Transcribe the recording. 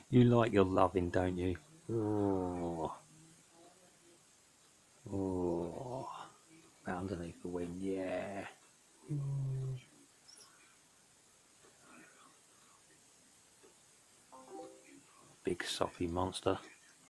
You like your loving, don't you? Oh, oh, underneath the wing, yeah. Big soppy monster.